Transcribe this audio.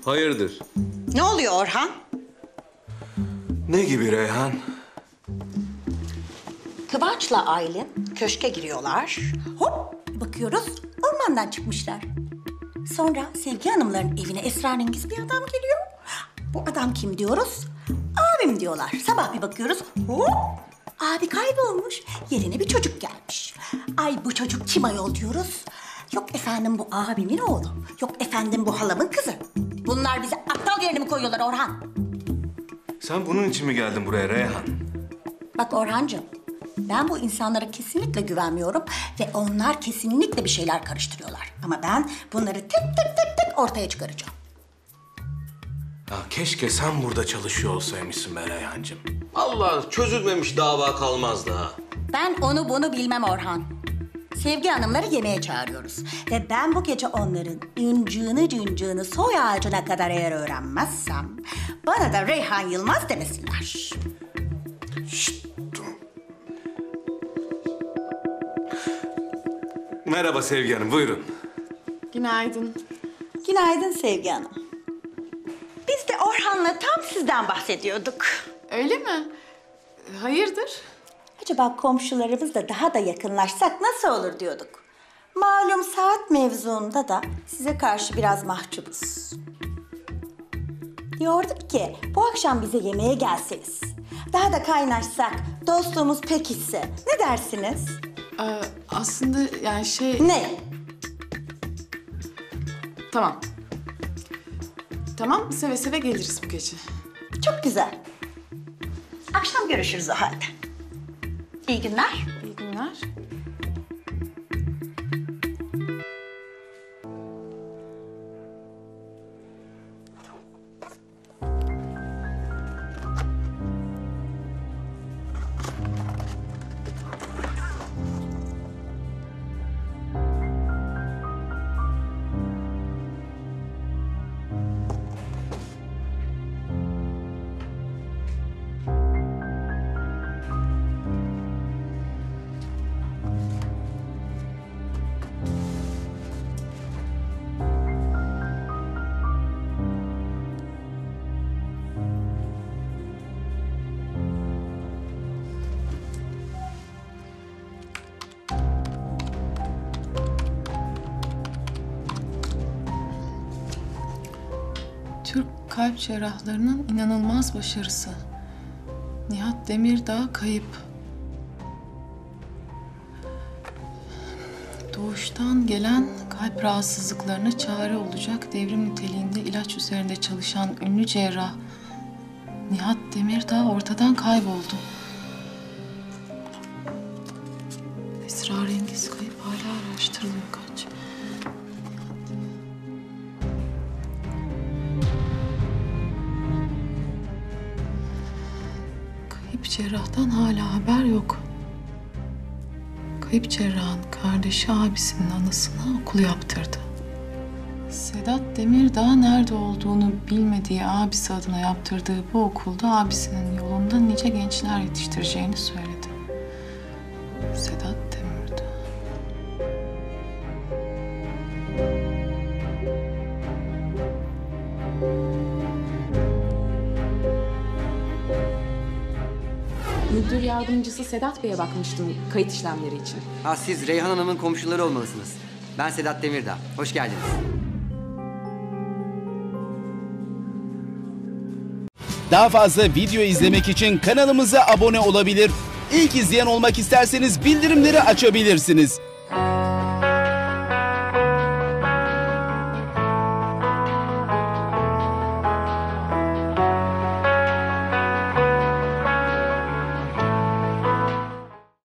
Hayırdır? Ne oluyor Orhan? Ne gibi Reyhan? Kıvanç'la Aylin köşke giriyorlar. Hop bakıyoruz ormandan çıkmışlar. Sonra Sevgi Hanımların evine esrarengiz bir adam geliyor. Bu adam kim diyoruz? Abim diyorlar. Sabah bir bakıyoruz hop abi kaybolmuş. Yerine bir çocuk gelmiş. Ay bu çocuk kim ayol diyoruz. Yok efendim bu abimin oğlu. Yok efendim bu halamın kızı. Bunlar bize aptal yerine mi koyuyorlar Orhan? Sen bunun için mi geldin buraya Reyhan? Bak Orhancığım, ben bu insanlara kesinlikle güvenmiyorum ve onlar kesinlikle bir şeyler karıştırıyorlar. Ama ben bunları tek tek ortaya çıkaracağım. Ya keşke sen burada çalışıyor olsaymışsın be Reyhancığım. Allah çözülmemiş dava kalmazdı ha. Ben onu bunu bilmem Orhan. Sevgi Hanımları yemeğe çağırıyoruz. Ve ben bu gece onların incığını cıncığını soy ağacına kadar eğer öğrenmezsem... ...bana da Reyhan Yılmaz demesinler. Şşt, dur. Merhaba Sevgi Hanım, buyurun. Günaydın. Günaydın Sevgi Hanım. Biz de Orhan'la tam sizden bahsediyorduk. Öyle mi? Hayırdır? Acaba komşularımızla daha da yakınlaşsak nasıl olur diyorduk. Malum saat mevzuunda da size karşı biraz mahcubuz. Diyorduk ki bu akşam bize yemeğe gelseniz. Daha da kaynaşsak, dostluğumuz pekişse. Ne dersiniz? Aslında yani şey... Ne? Tamam. Tamam, seve seve geliriz bu gece. Çok güzel. Akşam görüşürüz o halde. İyi günler. İyi günler. Türk kalp cerrahlarının inanılmaz başarısı. Nihat Demirdağ kayıp. Doğuştan gelen kalp rahatsızlıklarına çare olacak devrim niteliğinde ilaç üzerinde çalışan ünlü cerrah Nihat Demirdağ ortadan kayboldu. Esrarengiz kayıp hala araştırılıyor kaç. Kayıp cerrahtan hala haber yok. Kayıp cerrahın kardeşi abisinin anısına okul yaptırdı. Sedat Demirdağ nerede olduğunu bilmediği abisi adına yaptırdığı bu okulda abisinin yolunda nice gençler yetiştireceğini söyledi. Sedat Demirdağ. Müdür yardımcısı Sedat Bey'e bakmıştım kayıt işlemleri için. Ha, siz Reyhan Hanım'ın komşuları olmalısınız. Ben Sedat Demirdağ. Hoş geldiniz. Daha fazla video izlemek için kanalımıza abone olabilir. İlk izleyen olmak isterseniz bildirimleri açabilirsiniz.